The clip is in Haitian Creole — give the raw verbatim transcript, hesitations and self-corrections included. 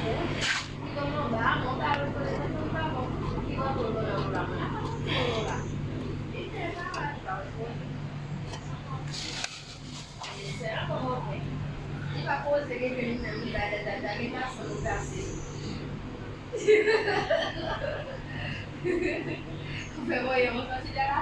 Ikaw mo ba? Mo taro ko rin ang trabaho. Ikaw tulo na ulang na. Tulo lang. Ito na ba? Será como que? Di ba po sige ganun na mi dada-dada kita sa lugar si. Kung mo yung consideração